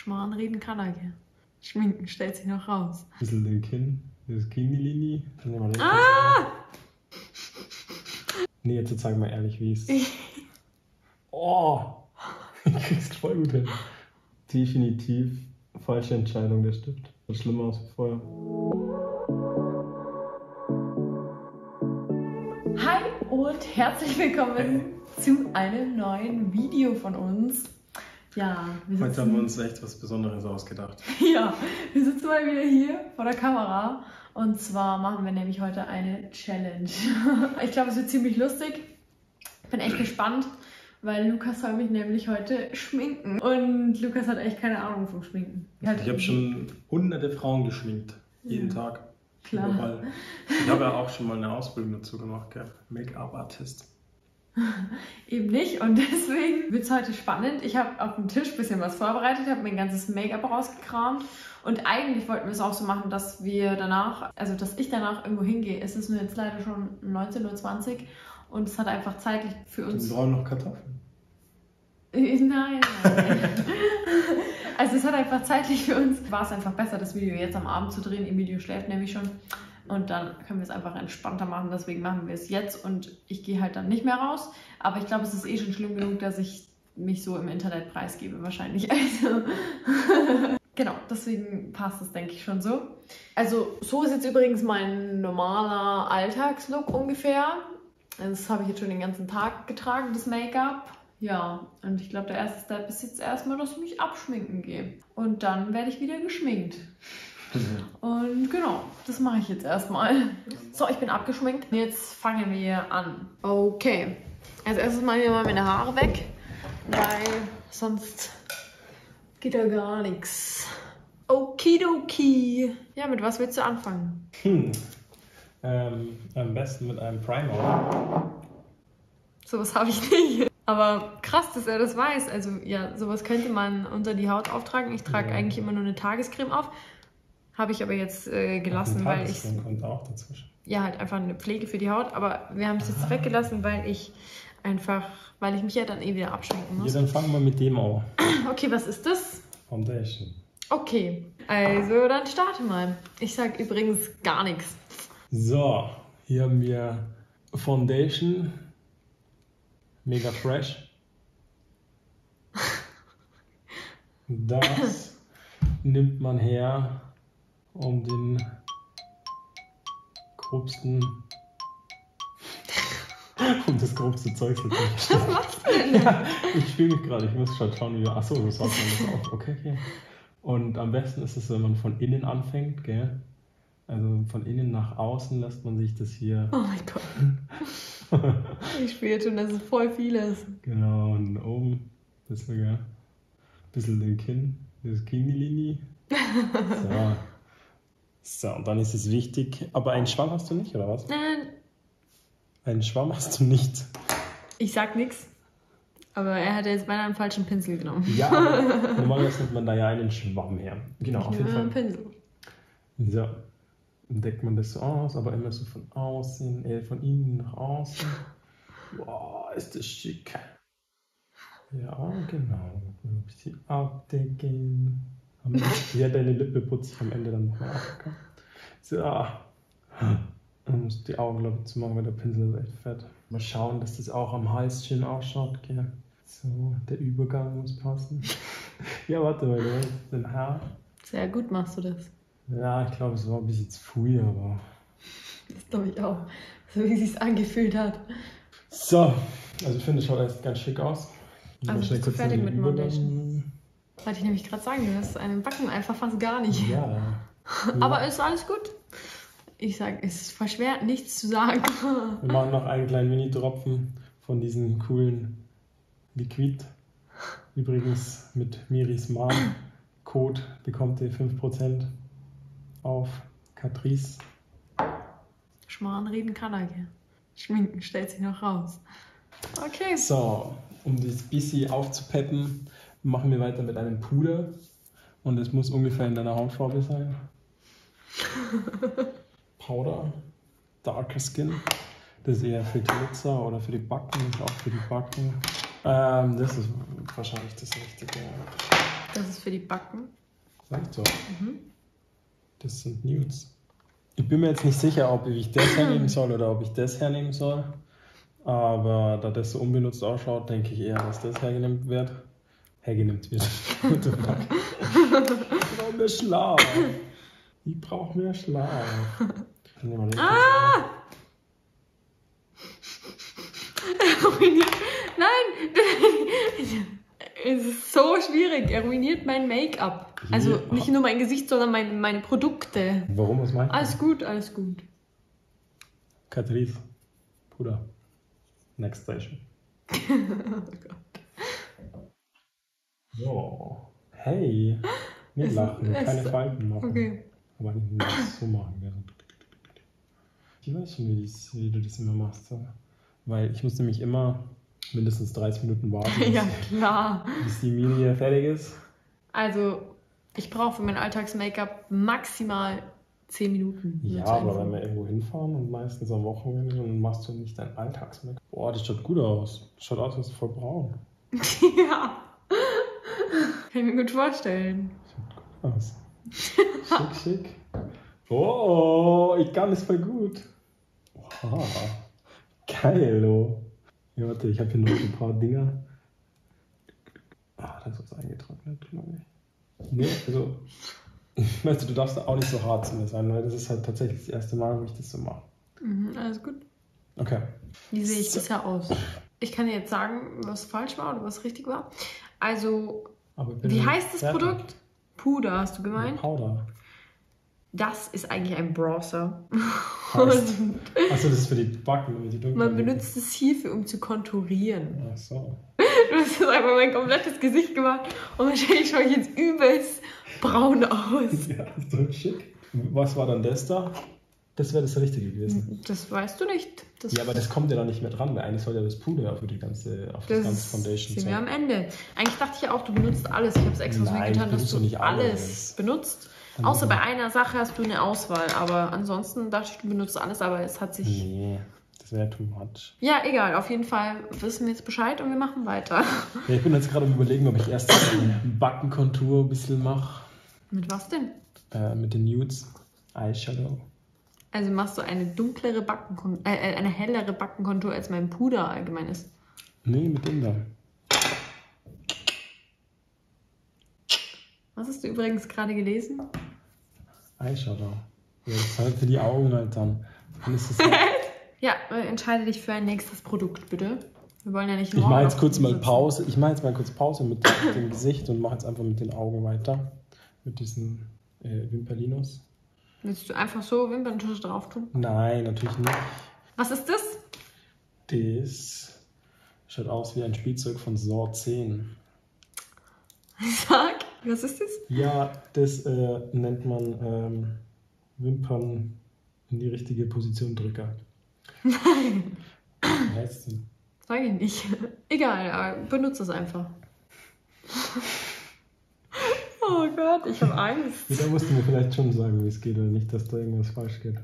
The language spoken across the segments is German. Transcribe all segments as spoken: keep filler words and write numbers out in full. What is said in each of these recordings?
Schmarrn reden kann er, gell? Schminken stellt sich noch raus. Ein bisschen den Kinn, das Kinn-Linie. Ah! Nee, jetzt sag mal ehrlich, wie es ist. Oh! Ich krieg's voll gut hin. Definitiv falsche Entscheidung, der Stift. Das ist schlimmer als vorher. Hi und herzlich willkommen zu einem neuen Video von uns. Ja, wir sitzen, heute haben wir uns echt was Besonderes ausgedacht. Ja, wir sitzen mal wieder hier vor der Kamera und zwar machen wir nämlich heute eine Challenge. Ich glaube, es wird ziemlich lustig. Bin echt gespannt, weil Lukas soll mich nämlich heute schminken und Lukas hat echt keine Ahnung vom Schminken. Halt Ich habe schon hunderte Frauen geschminkt, jeden ja. Tag. Klar. Überall. Ich habe ja auch schon mal eine Ausbildung dazu gemacht, gell? Make-up-Artist. Eben nicht und deswegen wird es heute spannend. Ich habe auf dem Tisch ein bisschen was vorbereitet, habe mir ein ganzes Make-up rausgekramt und eigentlich wollten wir es auch so machen, dass wir danach, also dass ich danach irgendwo hingehe. Es ist nur jetzt leider schon neunzehn Uhr zwanzig und es hat einfach zeitlich für uns... Wir brauchen noch Kartoffeln. Nein, nein. Also es hat einfach zeitlich für uns, war es einfach besser, das Video jetzt am Abend zu drehen. Emilio schläft nämlich schon. Und dann können wir es einfach entspannter machen, deswegen machen wir es jetzt und ich gehe halt dann nicht mehr raus. Aber ich glaube, es ist eh schon schlimm genug, dass ich mich so im Internet preisgebe wahrscheinlich. Also genau, deswegen passt es, denke ich, schon so. Also so ist jetzt übrigens mein normaler Alltagslook ungefähr. Das habe ich jetzt schon den ganzen Tag getragen, das Make-up. Ja, und ich glaube, der erste Step ist jetzt erstmal, dass ich mich abschminken gehe. Und dann werde ich wieder geschminkt. Und genau, das mache ich jetzt erstmal. So, ich bin abgeschminkt. Jetzt fangen wir an. Okay, als erstes mache ich mal meine Haare weg, weil sonst geht da gar nichts. Okidoki. Ja, mit was willst du anfangen? Hm. Ähm, am besten mit einem Primer. Sowas habe ich nicht. Aber krass, dass er das weiß. Also ja, sowas könnte man unter die Haut auftragen. Ich trage ja. eigentlich immer nur eine Tagescreme auf. Habe ich aber jetzt äh, gelassen, weil ich... kommt auch dazwischen. Ja, halt einfach eine Pflege für die Haut. Aber wir haben es jetzt weggelassen, weil ich einfach... Weil ich mich ja dann eh wieder abschminken muss. Ja, dann fangen wir mit dem an. Okay, was ist das? Foundation. Okay, also dann starte mal. Ich sag übrigens gar nichts. So, hier haben wir Foundation. Mega fresh. Das nimmt man her, um den grobsten, um das grobste Zeug zu kriegen. Was machst du denn? Ja, ich spiele mich gerade, ich muss schon schauen, wie. Achso, so sagt man das auch. Okay, okay. Und am besten ist es, wenn man von innen anfängt, gell? Also von innen nach außen lässt man sich das hier. Oh mein Gott. Ich spüre schon, dass es voll viel ist. Genau, und oben, das wir, gell? Ein bisschen den Kinn, das Kinn-Linie. So. So, und dann ist es wichtig. Aber einen Schwamm hast du nicht, oder was? Nein. Einen Schwamm hast du nicht. Ich sag nichts. Aber er hat jetzt beinahe einen falschen Pinsel genommen. Ja, normalerweise nimmt man da ja einen Schwamm her. Genau, ich auf jeden Fall. einen Pinsel. So. Dann deckt man das so aus, aber immer so von außen, äh, von innen nach außen. Wow, ist das schick. Ja, genau. Ein bisschen abdecken. Ja, deine Lippe putze ich am Ende dann nochmal ab. So. Dann musst du die Augen, glaube ich, zu machen, weil der Pinsel ist echt fett. Mal schauen, dass das auch am Hals schön ausschaut. Okay. So, der Übergang muss passen. Ja, warte mal, du hast dein Haar. Sehr gut machst du das. Ja, ich glaube, es war ein bisschen zu früh, aber... Das glaube ich auch. So wie es sich angefühlt hat. So, also ich finde, es schaut echt ganz schick aus. Also bist du fertig mit Foundation? Wollte ich nämlich gerade sagen, du hast einen Backen einfach fast gar nicht. Ja. Aber ist alles gut? Ich sage, es ist voll schwer, nichts zu sagen. Wir machen noch einen kleinen Mini-Tropfen von diesem coolen Liquid. Übrigens mit Miris Mom Code bekommt ihr fünf Prozent auf Catrice. Schmarrn reden kann er, gell? Schminken stellt sich noch raus. Okay. So, um das bisschen aufzupeppen, machen wir weiter mit einem Puder. Und es muss ungefähr in deiner Hautfarbe sein. Powder, Darker Skin. Das ist eher für Glitzer oder für die Backen, auch für die Backen. Ähm, das ist wahrscheinlich das Richtige. Das ist für die Backen. Sag ich doch. Mhm. Das sind Nudes. Ich bin mir jetzt nicht sicher, ob ich das hernehmen soll oder ob ich das hernehmen soll. Aber da das so unbenutzt ausschaut, denke ich eher, dass das hergenommen wird. Hergenommen wird. Ich brauche mehr Schlaf. Ich brauche mehr Schlaf. Ah! Nein! Es ist so schwierig. Er ruiniert mein Make-up. Also nicht nur mein Gesicht, sondern mein, meine Produkte. Warum? Was meinst du? Alles gut, alles gut. Catrice. Puder. Next Station. Oh Gott. So. Hey. Nicht Es- lachen, es- keine Falten machen. Okay. Aber nicht nur das so machen. Ja. Ich weiß schon, wie, dies, wie du das immer machst. So. Weil ich muss nämlich immer mindestens dreißig Minuten warten, bis, Ja, klar. bis die Mini fertig ist. Also, ich brauche für mein Alltags-Make-up maximal zehn Minuten. nur Ja, zur aber Info. wenn wir irgendwo hinfahren und meistens am Wochenende, dann machst du nicht dein Alltagsmake. Boah, das schaut gut aus. Das schaut aus, als voll braun. Ja. Kann ich mir gut vorstellen. Schaut gut aus. Schick, schick. Oh, ich kann das voll gut. Wow. Geil, oh. Ja, warte, ich habe hier noch ein paar Dinger. Ah, da ist was eingetrocknet, glaube ich. Nee, also, weißt du, du darfst auch nicht so hart zu mir sein, weil das ist halt tatsächlich das erste Mal, wo ich das so mache. Mhm, alles gut. Okay. Wie sehe ich So. bisher aus? Ich kann dir jetzt sagen, was falsch war oder was richtig war. Also, Aber bitte wie nicht heißt das fertig. Produkt? Puder, hast du Ja, gemeint? Powder. Das ist eigentlich ein Bronzer. Heißt. Und Achso, das ist für die Backen, damit die dunkel man werden. benutzt es hierfür, um zu konturieren. Ach so. Du hast jetzt einfach mein komplettes Gesicht gemacht und wahrscheinlich schaue ich jetzt übelst braun aus. Ja, ist doch schick. Was war dann das da? Das wäre das Richtige gewesen. Das weißt du nicht. Das, Ja, aber das kommt ja dann nicht mehr dran, weil eigentlich soll ja das Puder für die ganze, auf das, das ganze Foundation sehen wir sein. am Ende. Eigentlich dachte ich ja auch, du benutzt alles. Ich habe es extra so Nein, getan, ich dass benutze du doch nicht alles alles. benutzt. Dann Außer bei machen einer Sache hast du eine Auswahl. Aber ansonsten dachte ich, du benutzt alles, aber es hat sich... Nee, das wäre too much. Ja, egal. Auf jeden Fall wissen wir jetzt Bescheid und wir machen weiter. Ja, ich bin jetzt gerade am Überlegen, ob ich erst einen Backenkontur ein bisschen mache. Mit was denn? Äh, mit den Nudes. Eyeshadow. Also machst du eine dunklere Backenkontur, äh, eine hellere Backenkontur, als mein Puder allgemein ist. Nee, mit dem da. Was hast du übrigens gerade gelesen? Eyeshadow. Ja, das ist halt für die Augen halt dann. Dann ist das halt Ja, äh, entscheide dich für ein nächstes Produkt, bitte. Wir wollen ja nicht Ich morgen mache jetzt auf kurz dem mal sitzen. Pause. Ich mache jetzt mal kurz Pause mit dem Gesicht und mache jetzt einfach mit den Augen weiter. Mit diesen äh, Wimperlinos. Willst du einfach so Wimperntusche drauf tun? Nein, natürlich nicht. Was ist das? Das schaut aus wie ein Spielzeug von Saw zehn. Sag, was ist das? Ja, das äh, nennt man ähm, Wimpern in die richtige Position Drücker. Nein. Wie heißt es denn? Sag ich nicht. Egal, aber benutze es einfach. Oh Gott, ich habe Angst. Ja, da musst du mir vielleicht schon sagen, wie es geht, oder nicht, dass da irgendwas falsch geht.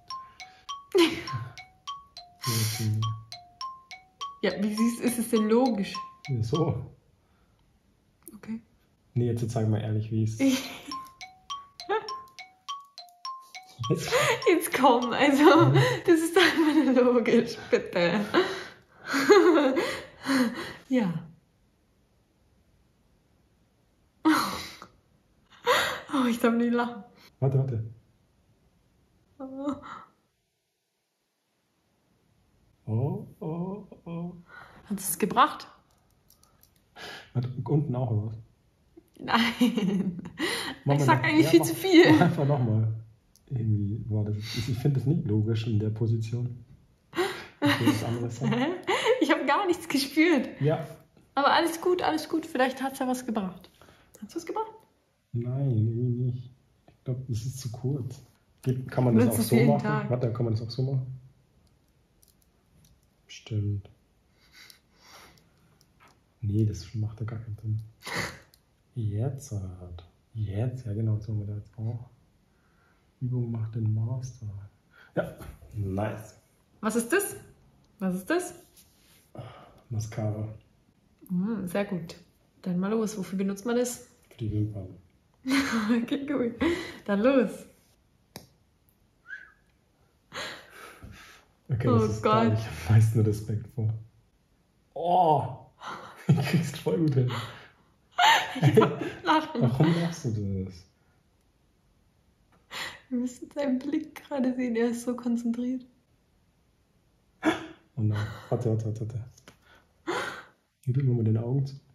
Ja, wie siehst ist es denn logisch? Ja, so. Okay. Nee, jetzt sag mal ehrlich, wie es ist. Jetzt- Jetzt komm, also, das ist einfach nicht logisch, bitte. Ja. Oh, ich darf nicht lachen. Warte, warte. Oh, oh, oh. Hat es gebracht? Warte, unten auch was. Nein. Mach Ich mal sag noch- eigentlich ja, viel mach- zu viel. Mach einfach nochmal. Irgendwie war das. Ich, ich finde das nicht logisch in der Position. Ich will was anderes sagen. Hä? Ich habe gar nichts gespürt. Ja. Aber alles gut, alles gut. Vielleicht hat es ja was gebracht. Hat es was gebracht? Nein, irgendwie nicht. Ich glaube, das ist zu kurz. Geht, kann man das Nutzt auch es so jeden machen? Tag. Warte, kann man das auch so machen? Stimmt. Nee, das macht ja gar keinen Sinn. Jetzt hat. Jetzt, ja genau, so haben wir da jetzt auch. Übung macht den Master. Ja, nice. Was ist das? Was ist das? Mascara. Mm, sehr gut. Dann mal los. Wofür benutzt man das? Für die Wimpern. Okay, cool. Dann los. Okay, Oh das ist Gott. geil. Ich habe am meisten Respekt vor. Oh! Ich krieg's voll gut hin. Lachen. Warum machst du das? Wir müssen seinen Blick gerade sehen. Er ist so konzentriert. Oh nein. Warte, warte, warte, warte. Hier drücken wir mal den Augen zu.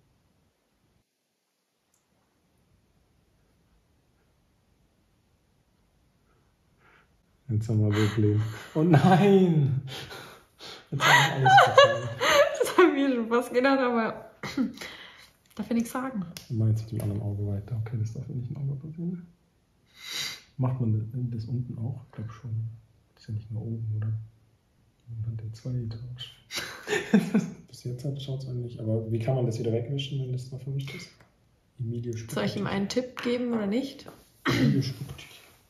Jetzt haben wir wirklich. Oh nein! Jetzt haben wir alles vertan. Das haben wir schon fast gedacht, aber darf ich nichts sagen. Ich mache jetzt mit dem anderen Auge weiter. Okay, das darf ja nicht im Auge passieren. Macht man das, das unten auch? Ich glaube schon. Das ist ja nicht nur oben, oder? Man hat ja zwei Etagen. Bis jetzt schaut es eigentlich. Aber wie kann man das wieder wegwischen, wenn das noch verwischt ist? Emilio spuckt. Soll ich ihm einen Tipp geben oder nicht? Emilio spuckt.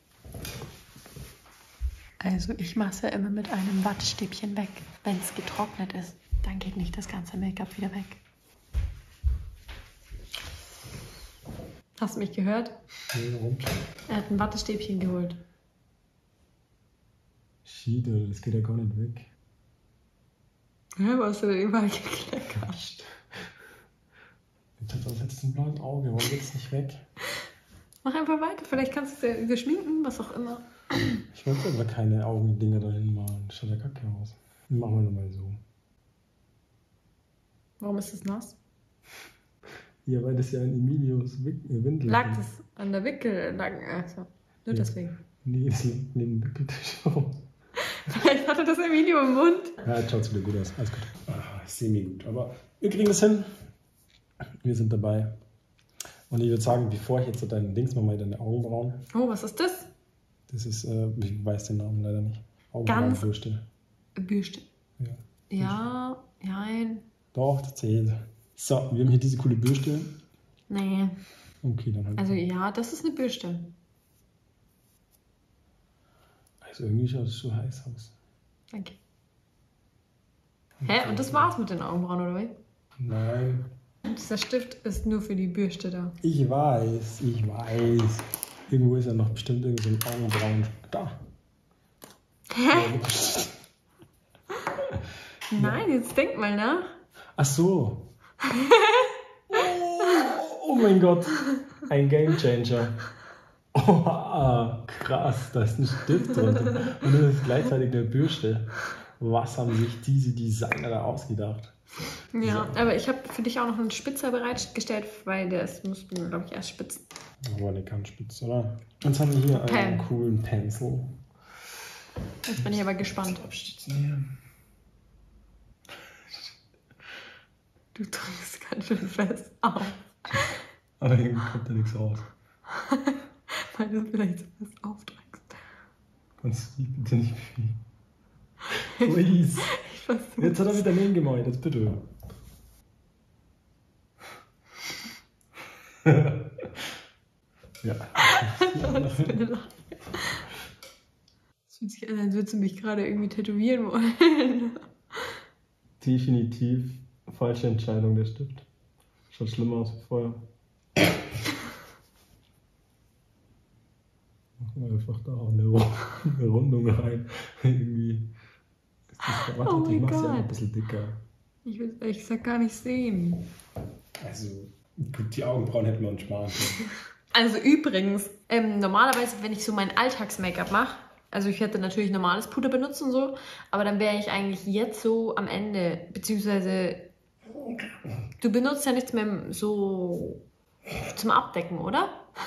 Also ich mache es ja immer mit einem Wattstäbchen weg. Wenn es getrocknet ist, dann geht nicht das ganze Make-up wieder weg. Hast du mich gehört? Nee, warum? Er hat ein Wattestäbchen geholt. Shit, Alter, das geht ja gar nicht weg. Ja, aber hast du denn überall gekleckert? Jetzt hat er jetzt ein blaues Auge, warum geht es nicht weg? Mach einfach weiter, vielleicht kannst du es ja überschminken, was auch immer. Ich wollte aber keine Augendinger dahin malen. Das schaut ja kacke aus. Machen wir nochmal so. Warum ist es nass? Ja, weil das ja ein Emilios Wick- äh, Windel Lag ist. das an der Wickel? Lag, also, nur Ja. deswegen. Nee, das liegt neben dem Wickeltisch herum. Vielleicht hatte das ein Video im Mund. Ja, jetzt schaut es wieder gut aus. Alles gut. Ah, semi-gut. Aber wir kriegen das hin. Wir sind dabei. Und ich würde sagen, bevor ich jetzt so deinen Dings mache, mal deine Augenbrauen. Oh, was ist das? Das ist, äh, ich weiß den Namen leider nicht. Ganz- Augenbrauenbürste. Bürste. Ja. Ja, nein. Doch, das zählt. So, wir haben hier diese coole Bürste. Nee. Okay, dann halt. Also ja, das ist eine Bürste. Also irgendwie schaut es so heiß aus. Danke. Hä? Und das war's mit den Augenbrauen, oder wie? Nein. Und dieser Stift ist nur für die Bürste da. Ich weiß, ich weiß. Irgendwo ist ja noch bestimmt irgend so ein Augenbrauen. Da. Hä? Nein, jetzt denk mal nach. Ach so. Oh, oh mein Gott. Ein Gamechanger. Oh, ah, krass, da ist ein Stift drunter. Und das ist gleichzeitig eine Bürste. Was haben sich diese Designer da ausgedacht? Ja, aber ich habe für dich auch noch einen Spitzer bereitgestellt, weil das muss man, glaube ich, erst spitzen. Aber eine Kantspitze, oder? Jetzt haben wir hier einen Pen. coolen Pencil. Jetzt bin ich aber gespannt. Abstützen hier. Du drückst ganz schön fest auf, Aber irgendwie kommt da nichts raus. weil du vielleicht so fest aufdrückst. Kannst du dich bitte nicht bewegen? Please. Ich versuche. Jetzt hat er wieder neben gemeint, jetzt bitte. Ja. Das fühlt sich an, als würdest du mich gerade irgendwie tätowieren wollen. Definitiv falsche Entscheidung, der Stift. Schaut schlimmer aus wie vorher. Machen wir einfach da auch eine, eine Rundung rein. Irgendwie ist das verratet. Oh Ich mein mach's ja Gott. noch ein bisschen dicker. Ich will es ehrlich gesagt gar nicht sehen. Also, gut, die Augenbrauen hätten wir uns sparen können. Also übrigens, ähm, normalerweise, wenn ich so mein Alltags-Make-up mache, also ich hätte natürlich normales Puder benutzt und so, aber dann wäre ich eigentlich jetzt so am Ende, beziehungsweise du benutzt ja nichts mehr so zum Abdecken, oder?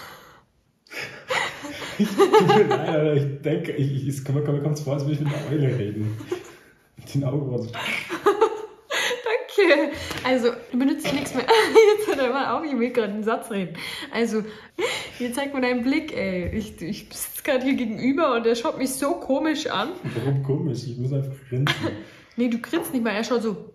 Nein, aber ich denke, ich, ich, es kommt mir kommt's vor, als würde ich mit einer Eule reden. Mit den Augenbrauen so. Danke. Also, du benutzt ja nichts mehr. Jetzt hört er mal auf, ich will gerade einen Satz reden. Also, hier zeig mir deinen Blick, ey. Ich, ich sitze gerade hier gegenüber und er schaut mich so komisch an. Warum komisch? Ich muss einfach grinsen. Nee, du grinst nicht mal, er schaut so.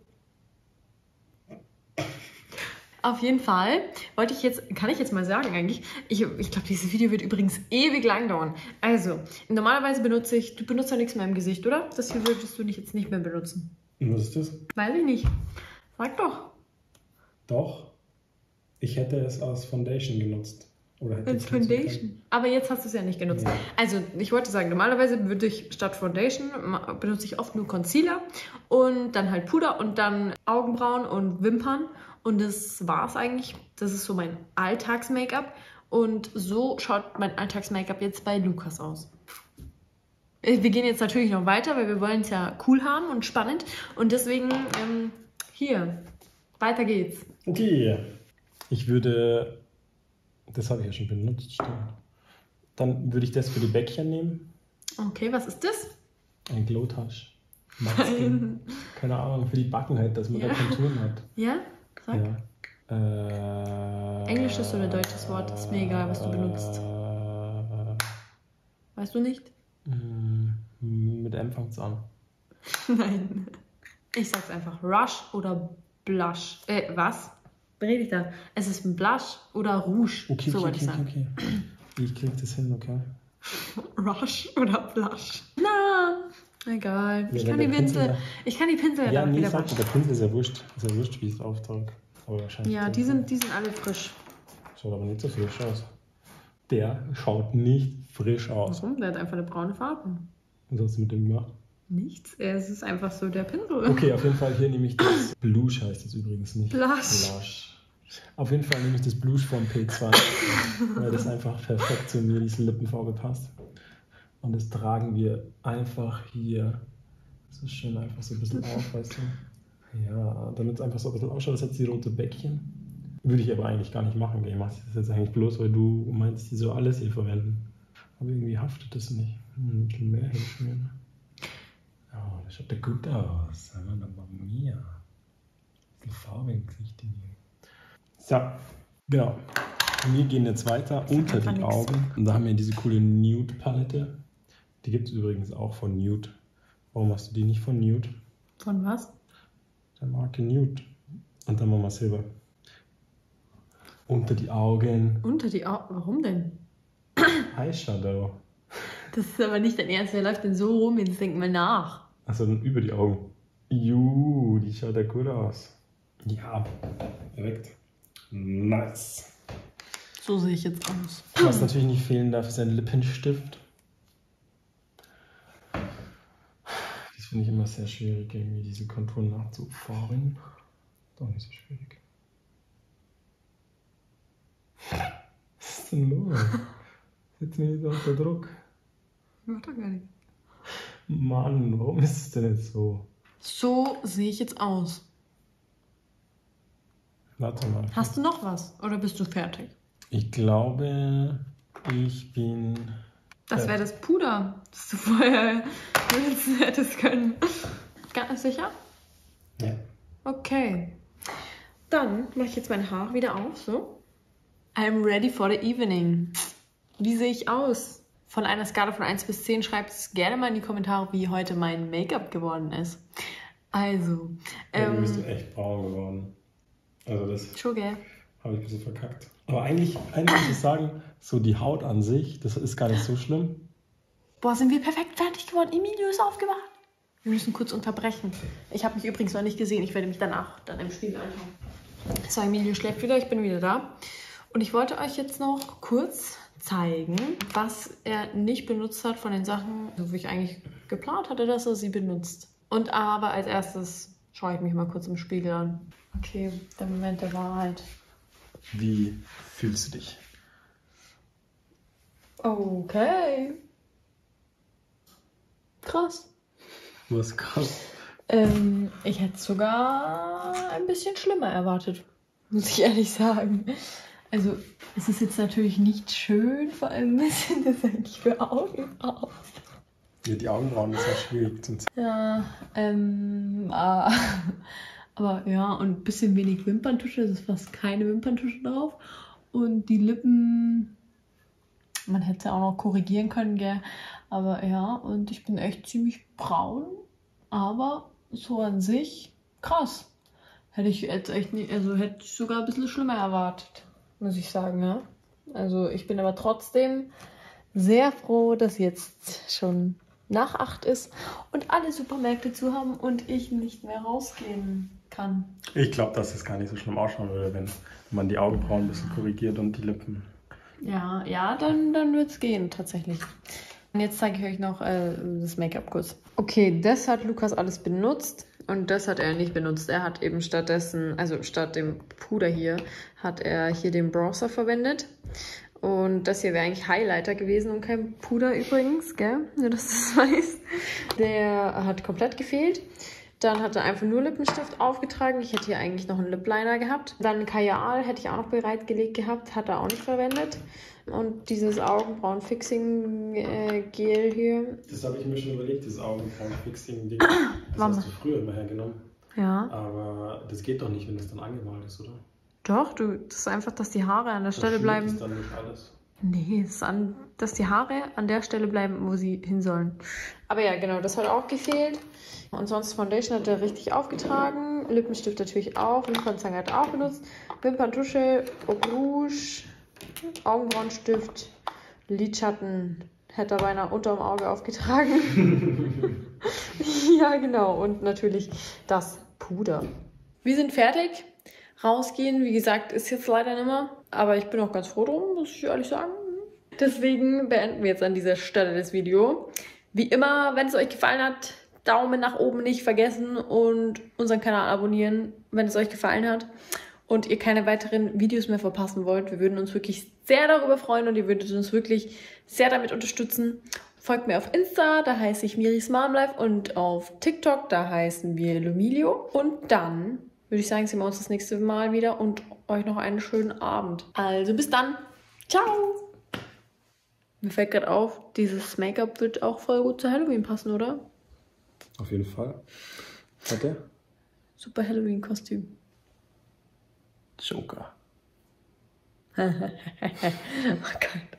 Auf jeden Fall wollte ich jetzt, kann ich jetzt mal sagen eigentlich, ich, ich glaube, dieses Video wird übrigens ewig lang dauern. Also, normalerweise benutze ich, du benutzt ja nichts mehr im Gesicht, oder? Das hier würdest du nicht, jetzt nicht mehr benutzen. Und was ist das? Weiß ich nicht. Sag doch. Doch. Ich hätte es als Foundation genutzt. Oder hätte Als Foundation. Aber jetzt hast du es ja nicht genutzt. Ja. Also ich wollte sagen, normalerweise würde ich statt Foundation benutze ich oft nur Concealer und dann halt Puder und dann Augenbrauen und Wimpern. Und das war's eigentlich. Das ist so mein Alltags-Make-up. Und so schaut mein Alltags-Make-up jetzt bei Lukas aus. Wir gehen jetzt natürlich noch weiter, weil wir wollen es ja cool haben und spannend. Und deswegen, ähm, hier, weiter geht's. Okay. Ich würde... Das habe ich ja schon benutzt, stimmt. Dann würde ich das für die Bäckchen nehmen. Okay, was ist das? Ein Glow-Touch. Nein. Keine Ahnung, für die Backen halt, dass man ja. da Konturen hat. Ja? Sag. Ja. Äh, Englisches oder deutsches Wort, ist mir egal, was du benutzt. Äh, weißt du nicht? Mit M fängt's an. Nein. Ich sag's einfach. Rush oder Blush. Äh, was? Rede ich da? Es ist ein Blush oder Rouge. Okay, so okay, wollte ich okay, sagen. okay, okay. Ich krieg das hin, okay. Rush oder Blush? Na, egal. Ich, ja, kann die Pinsel, ich kann die Pinsel ja, ja nee, wieder sag, der Pinsel ist ja wurscht. Ist ja wurscht, wie ich es auftrage. Aber wahrscheinlich ja, die sind, die sind alle frisch. Schaut aber nicht so frisch aus. Der schaut nicht frisch aus. Warum? Der hat einfach eine braune Farbe. Was hast du mit dem gemacht? Nichts. Es ist einfach so der Pinsel. Okay, auf jeden Fall hier nehme ich das Blush, heißt das übrigens nicht. Blush. Blush. Auf jeden Fall nehme ich das Blush vom P zwei, weil das einfach perfekt zu mir, diese Lippenfarbe passt. Und das tragen wir einfach hier so schön einfach so ein bisschen auf, weißt du. Ja, damit es einfach so ein bisschen ausschaut, das hat die rote Bäckchen. Würde ich aber eigentlich gar nicht machen, ich mache das jetzt eigentlich bloß, weil du meinst, die so alles hier verwenden. Aber irgendwie haftet das nicht. Ein bisschen mehr hinschmieren. Ja, das schaut ja gut aus. Mamma mia. Ein bisschen Farbe im Gesicht hier. So, genau. Wir gehen jetzt weiter unter die Augen. Und da haben wir diese coole Nude-Palette. Die gibt es übrigens auch von Nude. Warum hast du die nicht von Nude? Von was? Der Marke Nude. Und dann machen wir Silber. Unter die Augen. Unter die Augen? Warum denn? Eyeshadow. Das ist aber nicht dein Ernst. Wer läuft denn so rum? Jetzt denk mal nach. Achso, dann über die Augen. Juhu, die schaut ja gut aus. Ja, perfekt. Nice. So sehe ich jetzt aus. Was natürlich nicht fehlen darf, ist ein Lippenstift. Das finde ich immer sehr schwierig, irgendwie diese Konturen nachzufahren. Doch nicht so schwierig. Was ist denn los? Setz mich nicht unter Druck. Macht doch gar nicht. Mann, warum ist es denn jetzt so? So sehe ich jetzt aus. Warte mal. Hast du noch was? Oder bist du fertig? Ich glaube, ich bin... Das wäre das Puder, das du vorher hättest können. Ganz sicher? Ja. Okay. Dann mache ich jetzt mein Haar wieder auf, so. I'm ready for the evening. Wie sehe ich aus? Von einer Skala von eins bis zehn schreibt es gerne mal in die Kommentare, wie heute mein Make-up geworden ist. Also. Ja, ähm, du bist echt braun geworden. Also das schon, gell? habe ich ein bisschen verkackt. Aber eigentlich, eigentlich muss ich sagen, so die Haut an sich, das ist gar nicht so schlimm. Boah, sind wir perfekt fertig geworden. Emilio ist aufgewacht. Wir müssen kurz unterbrechen. Ich habe mich übrigens noch nicht gesehen. Ich werde mich danach dann im Spiegel anschauen. So, Emilio schläft wieder. Ich bin wieder da. Und ich wollte euch jetzt noch kurz zeigen, was er nicht benutzt hat von den Sachen, wo ich eigentlich geplant hatte, dass er sie benutzt. Und aber als erstes schaue ich mich mal kurz im Spiegel an. Okay, der Moment der Wahrheit. Wie fühlst du dich? Okay. Krass. Was krass. Ähm, ich hätte es sogar ein bisschen schlimmer erwartet, muss ich ehrlich sagen. Also, es ist jetzt natürlich nicht schön, vor allem ein bisschen das eigentlich für Augenbrauen. Ja, die Augenbrauen ist ja schwierig zum Zeigen. Ja, ähm, äh, aber ja, und ein bisschen wenig Wimperntusche, es ist fast keine Wimperntusche drauf. Und die Lippen, man hätte auch noch korrigieren können, gell? Aber ja, und ich bin echt ziemlich braun, aber so an sich krass. Hätte ich jetzt echt nicht, also hätte ich sogar ein bisschen schlimmer erwartet, muss ich sagen, ja. Also ich bin aber trotzdem sehr froh, dass jetzt schon nach acht ist und alle Supermärkte zu haben und ich nicht mehr rausgehen kann. kann. Ich glaube, dass es gar nicht so schlimm ausschauen würde, wenn man die Augenbrauen ein bisschen korrigiert und die Lippen. Ja, ja, dann, dann wird es gehen, tatsächlich. Und jetzt zeige ich euch noch äh, das Make-up kurz. Okay, das hat Lukas alles benutzt und das hat er nicht benutzt. Er hat eben stattdessen, also statt dem Puder hier, hat er hier den Bronzer verwendet. Und das hier wäre eigentlich Highlighter gewesen und kein Puder übrigens, gell? Nur, dass du das weißt. Der hat komplett gefehlt. Dann hat er einfach nur Lippenstift aufgetragen. Ich hätte hier eigentlich noch einen Lip Liner gehabt. Dann Kajal hätte ich auch noch bereitgelegt gehabt, hat er auch nicht verwendet. Und dieses Augenbrauen-Fixing-Gel hier. Das habe ich mir schon überlegt, das Augenbrauen-Fixing-Ding. Das Mama. hast du früher immer hergenommen. Ja. Aber das geht doch nicht, wenn das dann angemalt ist, oder? Doch, du, das ist einfach, dass die Haare an der Stelle bleiben. Das ist dann nicht alles. Nee, es ist an, dass die Haare an der Stelle bleiben, wo sie hin sollen. Aber ja, genau, das hat auch gefehlt. Und sonst Foundation hat er richtig aufgetragen. Lippenstift natürlich auch. Wimpernzange hat er auch benutzt. Wimperntusche, Rouge, Augenbrauenstift, Lidschatten hätte er beinahe unter dem Auge aufgetragen. Ja, genau. Und natürlich das Puder. Wir sind fertig. Rausgehen, wie gesagt, ist jetzt leider nicht mehr. Aber ich bin auch ganz froh drum, muss ich ehrlich sagen. Deswegen beenden wir jetzt an dieser Stelle das Video. Wie immer, wenn es euch gefallen hat, Daumen nach oben nicht vergessen und unseren Kanal abonnieren, wenn es euch gefallen hat und ihr keine weiteren Videos mehr verpassen wollt. Wir würden uns wirklich sehr darüber freuen und ihr würdet uns wirklich sehr damit unterstützen. Folgt mir auf Insta, da heiße ich Miris Mom Life, und auf TikTok, da heißen wir Lumilio. Und dann würde ich sagen, sehen wir uns das nächste Mal wieder und euch noch einen schönen Abend. Also bis dann. Ciao. Mir fällt gerade auf, dieses Make-up wird auch voll gut zu Halloween passen, oder? Auf jeden Fall. Hat der? Super Halloween-Kostüm. Joker. Oh Gott.